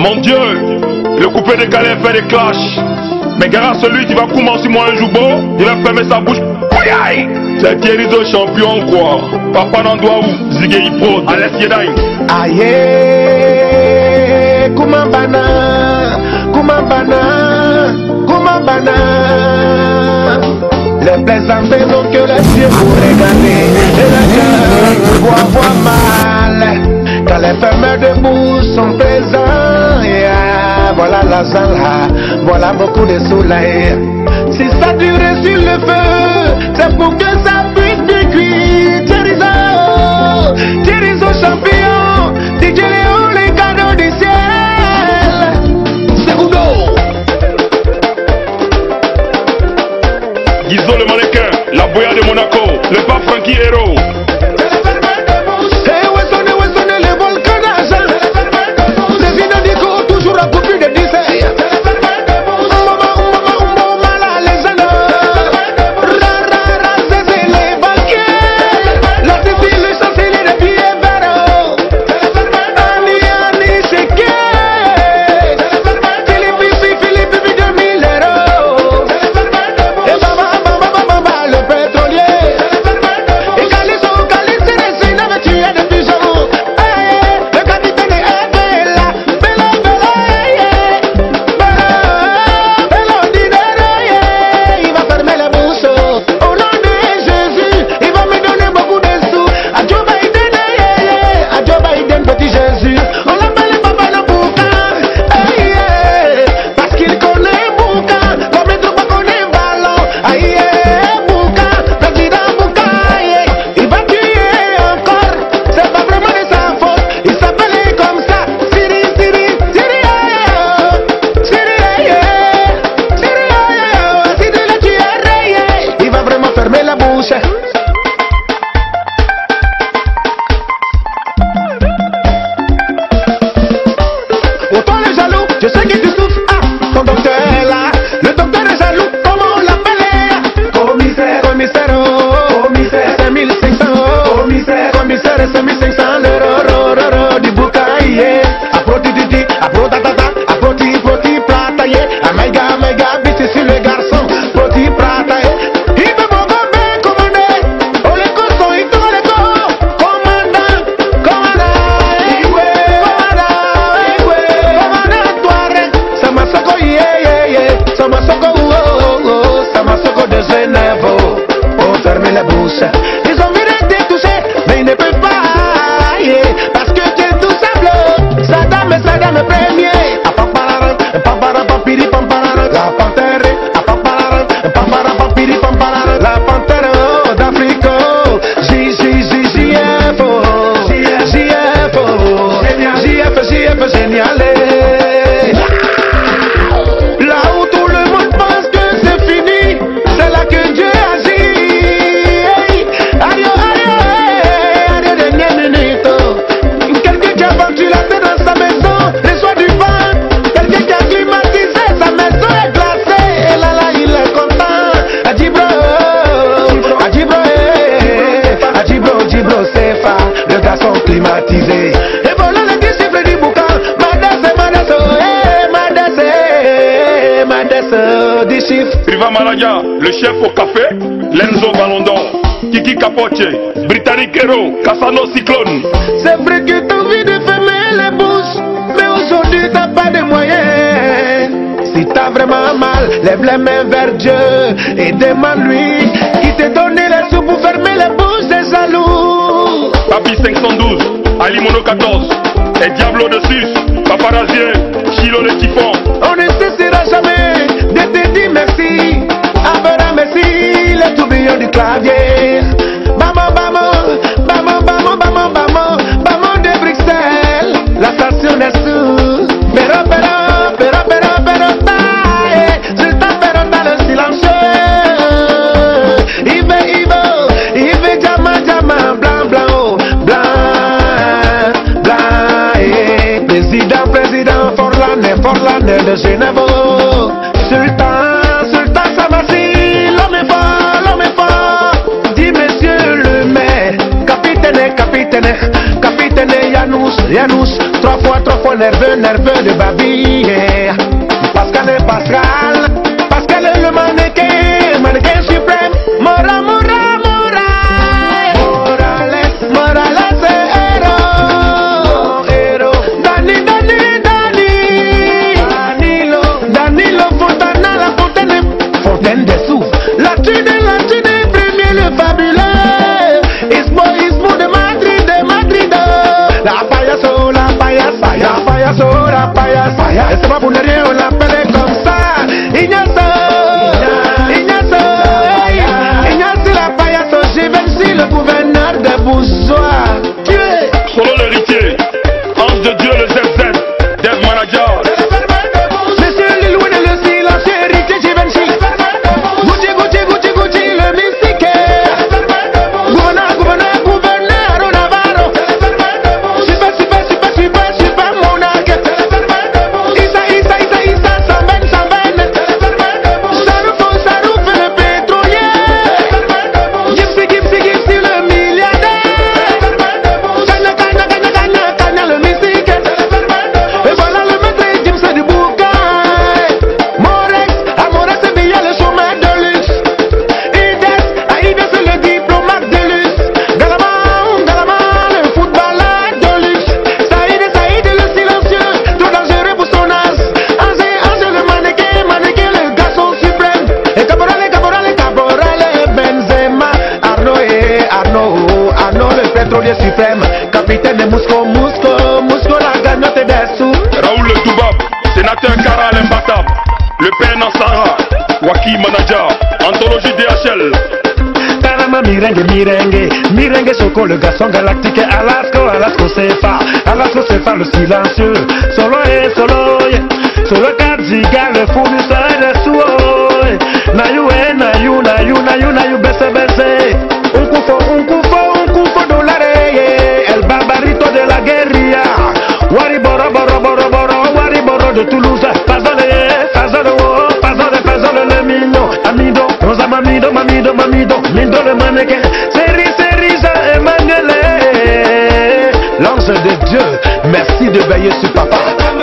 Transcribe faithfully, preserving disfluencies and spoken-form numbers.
Mon Dieu, le coupé de Calais fait des clashs. Mais grâce à celui qui va commencer moi un jour beau, il va fermer sa bouche. C'est Thierry de champion quoi. Papa Nandouaou, Ziggy Pro, Alès Yedaï. Aïe, Koumambana, Koumambana, Koumambana. Les plaisants n'ont que les yeux pour regarder et le cœur voit voir mal. Quand les fermeurs de bouche sont présents, yeah, voilà la zala, voilà beaucoup de soleil. Si ça dure sur le feu, c'est pour que ça puisse bien cuire. Thierryzo, Thierryzo champion, D J Léo les cadeaux du ciel. Segundo Guizot le mannequin, la boya de Monaco, le pas Frankie Hero. Je sais que tu souffres, ah, ton docteur est là. Le docteur est jaloux, comment on l'appelle? Commissaire, commissaire, oh, commissaire, cinq mille cinq cents, oh, commissaire, commissaire, cinq mille cinq cents euros, du boucaillé. Aproti didi, aprotatata, aproti, proti, plataye. Amaïga, amaïga, bitch, sur le garçon, proti, plataye. Il veut mon gobe, commandé, oh, les cossons, il tourne les corps, commandant, commandant, Samasoko, yeah, yeah, yeah. Samasoko, oh, oh, oh. Samasoko de Genève, oh, fermer la bouche. Ils ont envie de te toucher, mais ils ne peuvent pas, yeah. Parce que tu es tout simple. Saddam et Saddam est premier. Apapararan, papara, papiri, pampararan. La panthère, apapararan, papara, papiri, pampararan. La panthère, oh, d'Afrique, oh. J, J, J, J F, oh. J F, oh. J F, J F, génial. Le garçon climatisé. Et voilà le disciple du boucan. Madesse, Madesse, eh, Madesse, Madesse, des chiffres. Priva Malaga, le chef au café, Lenzo Ballon d'Or, Kiki Capoche, Britannique Hero, Cassano Cyclone. C'est vrai que t'as envie de fermer les bouches, mais aujourd'hui t'as pas de moyens. Si t'as vraiment mal, lève les mains vers Dieu et demande-lui qui t'a donné les sous pour fermer les bouches des jaloux. Papi cinq cent douze, Ali Mono quatorze, et Diablo de Sus, Paparazien, Chilo le Typhon. On ne cessera jamais de te dire merci. Abraham merci, le tourbillon du clavier. Bamo, bamo, bamo, bamo, bamo, bamo, bamo de Bruxelles. La station est sous. Pero, pero, pero, pero, pero, taille. Sultan pero dans le silencieux. Ibe, ibe, ibe, jama, jama, blanc, blanc, blanc, blanc. Eh. Président, président, Forlane, Forlane de Genève. Sultan, Sultan Samassi, l'homme est fort, l'homme est fort. trop nerveux, nerveux de babiller. Pascal est Pascal, Pascal est le mannequin, mannequin suprême. Mora, Mora, Mora, Morales, Morales est héros, héros. Dani, Dani, Dani, Danilo, Danilo Fontana, la fontaine, fontaine des sous. La tune, la tune, premier le fabuleux. Ismo, Ismo de Madrid, de Madrid. La payaso, la payaso, la payaso, la payaso. Et c'est pas pour ne rien, on l'appelle comme ça. Ignacio, Ignacio, Ignacio la payaso, Givenchy, le gouverneur de Bourgeois. Solo l'héritier, ange de Dieu, le Z Z, dev manager. Monsieur Lilou et le silencieux héritier Givenchy. Gucci, Gucci, Gucci, Gucci, le mystique. Gouverneur, gouverneur, gouverneur, au Navarro. Super, super, super, super, super monarque. Issa, Issa, Issa, Issa, Samben, Samben. Saroufo, Sarouf, le pétrolier. Gipsy, Gipsy, Gipsy, le milliardaire. Kanya, Kanya, Kanya, Kanya, Kanya, le mystique. Et voilà le maître Gims du bouquin. Morex, à Morex, c'est bien le chômage de luxe. Ides, à Ides, c'est le diplomate de luxe. Galaman, Galaman, le footballeur de luxe. Saïd, Saïd, le silencieux, trop dangereux pour son âge. Angé, Angé, le mannequin, mannequin, le garçon suprême. Et Caporal, Caporal, Caporal, Benzema. Arnaud et Arnaud, Arnaud, le pétrolier suprême. Capitaine de Mousco, Mousco, Mousco, la gagnotte des sous. Raoul le Toubab, sénateur Kara l'imbattable. Le père Nassara, Waki manager, anthologie D H L. Tarama mirengue, mirengue, mirengue choco, le garçon galactique. Alasco, Alasco Cefa, Alasco Cefa, le silencieux. Solo et solo, yeah. Solo Kadziga, le fournisseur de sous. Nayu, eh, nayu, nayu, nayu, nayu, bese, bese. Un kufo, un kufo, un kufo dolare, yeah. El barbarito de la guérilla. Wari boro, boro, boro, boro, Wari boro de Toulouse. Fazole, fazole, oh, fazole, fazole, le mignon. Amido, Rosa, mamido, mamido, mamido. Mindo, le mannequin. Série, série, Emmanuel. L'ange de Dieu, merci de veiller sur papa.